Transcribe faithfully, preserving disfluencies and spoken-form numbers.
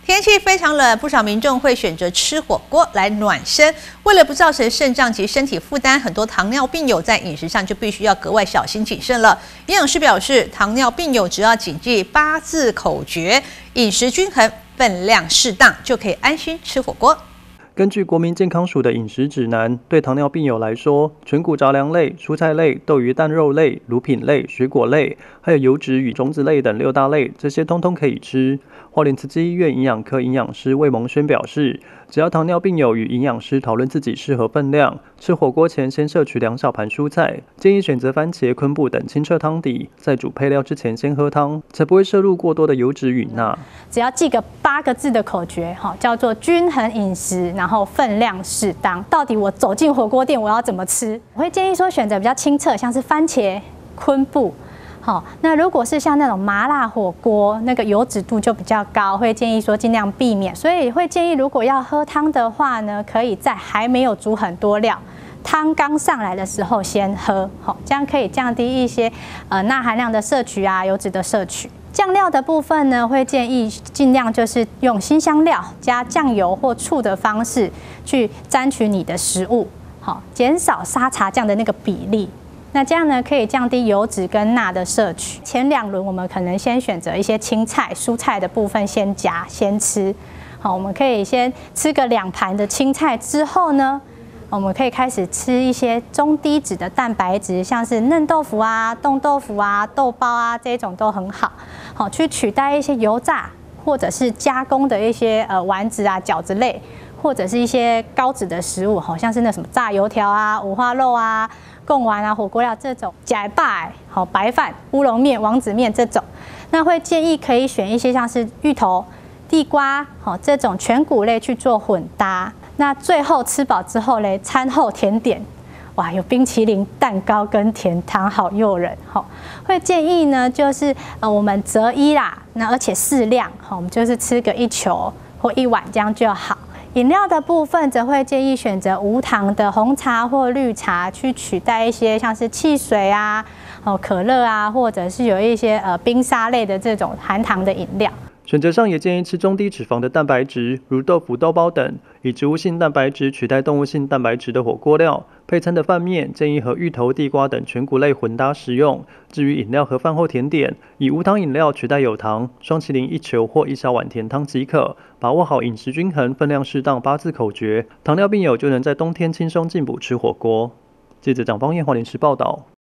天气非常冷，不少民众会选择吃火锅来暖身。为了不造成肾脏及身体负担，很多糖尿病友在饮食上就必须要格外小心谨慎了。营养师表示，糖尿病友只要谨记八字口诀，饮食均衡，分量适当，就可以安心吃火锅。 根据国民健康署的饮食指南，对糖尿病友来说，全谷杂粮类、蔬菜类、豆鱼蛋肉类、乳品类、水果类，还有油脂与种子类等六大类，这些通通可以吃。花莲慈济医院营养科营养师魏蒙轩表示，只要糖尿病友与营养师讨论自己适合分量，吃火锅前先摄取两小盘蔬菜，建议选择番茄、昆布等清澈汤底，在煮配料之前先喝汤，才不会摄入过多的油脂与钠。 只要记个八个字的口诀，哈，叫做均衡饮食，然后分量适当。到底我走进火锅店，我要怎么吃？我会建议说选择比较清澈，像是番茄、昆布。 好，那如果是像那种麻辣火锅，那个油脂度就比较高，会建议说尽量避免。所以会建议，如果要喝汤的话呢，可以在还没有煮很多料，汤刚上来的时候先喝，好，这样可以降低一些呃钠含量的摄取啊，油脂的摄取。酱料的部分呢，会建议尽量就是用辛香料加酱油或醋的方式去沾取你的食物，好，减少沙茶酱的那个比例。 那这样呢，可以降低油脂跟钠的摄取。前两轮我们可能先选择一些青菜、蔬菜的部分先夹先吃。好，我们可以先吃个两盘的青菜之后呢，我们可以开始吃一些中低脂的蛋白质，像是嫩豆腐啊、冻豆腐啊、豆包啊这种都很好。好，去取代一些油炸或者是加工的一些呃丸子啊、饺子类，或者是一些高脂的食物，好像是那什么炸油条啊、五花肉啊。 贡丸啊、火锅料这种假拜好白饭、乌龙面、王子面这种，那会建议可以选一些像是芋头、地瓜好这种全谷类去做混搭。那最后吃饱之后嘞，餐后甜点，哇，有冰淇淋、蛋糕跟甜汤，好诱人哈。会建议呢，就是呃我们择一啦，那而且适量，好，我们就是吃个一球或一碗这样就好。 饮料的部分则会建议选择无糖的红茶或绿茶，去取代一些像是汽水啊、哦可乐啊，或者是有一些呃冰沙类的这种含糖的饮料。 选择上也建议吃中低脂肪的蛋白质，如豆腐、豆包等，以植物性蛋白质取代动物性蛋白质的火锅料。配餐的饭面建议和芋头、地瓜等全谷类混搭食用。至于饮料和饭后甜点，以无糖饮料取代有糖，双麒麟一球或一小碗甜汤即可。把握好饮食均衡、分量适当八字口诀，糖尿病友就能在冬天轻松进补吃火锅。记者蒋方燕、花莲市报道。